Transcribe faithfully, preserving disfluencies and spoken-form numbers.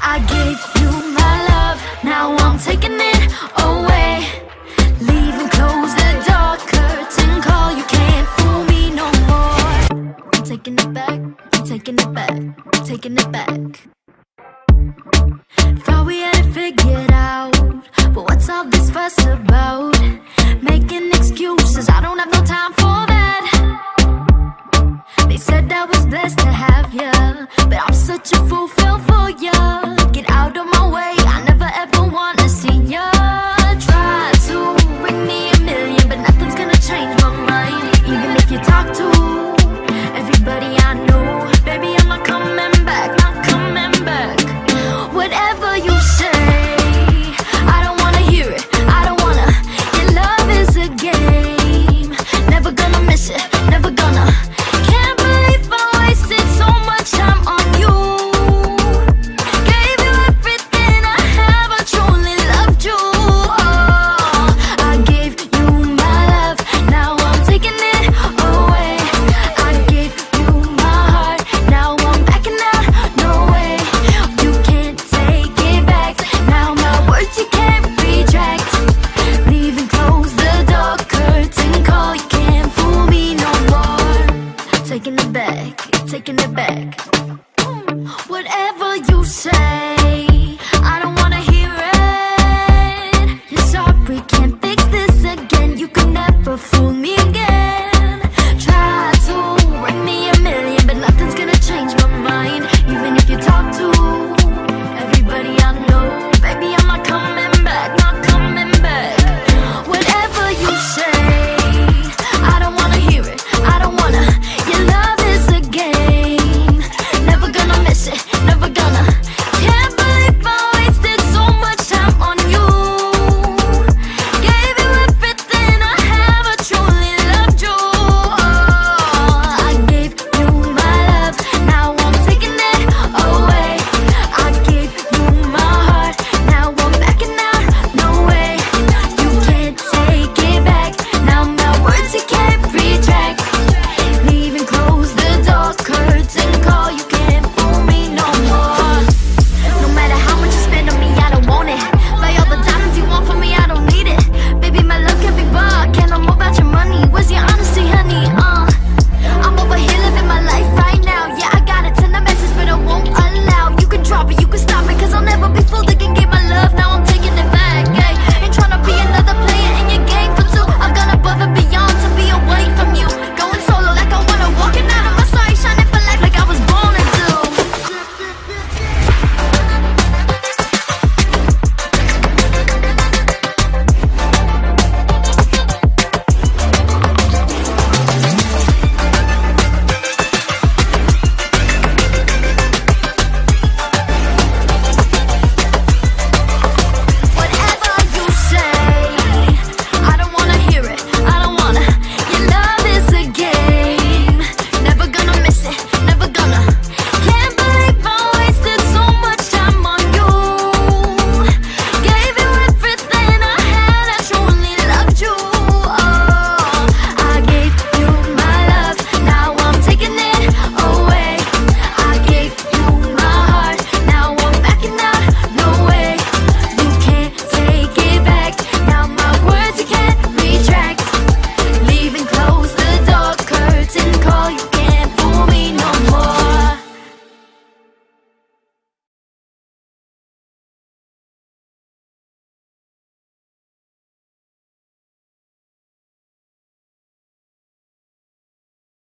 I gave you my love, now I'm taking it away. Leaving, close the door, curtain call. You can't fool me no more. I'm taking it back, I'm taking it back, I'm taking it back. Thought we had it figured out, but what's all this fuss about? Making excuses, I don't have no time for that. They said I was blessed to have ya, but I'm such a fool, fell for ya. Get out of my way, I never ever wanna see ya. Try to bring me a million, but nothing's gonna change my mind. Even if you talk to everybody I know, baby, I'm not coming back, not coming back. Whatever you say, I don't wanna hear it, I don't wanna. Your love is a game, never gonna miss it, never gonna. Can't believe I wasted so much time on you. Gave you everything I have, I truly loved you. Oh, I gave you my love, now I'm taking it away. I gave you my heart, now I'm backing out, no way. You can't take it back, now my words you can't retract. Leaving, close the door, curtain call. You can't fool me no more. Taking it back, taking it back. Whatever you say, I don't wanna hear it. You're sorry, can't fix this again. You can never fool me again.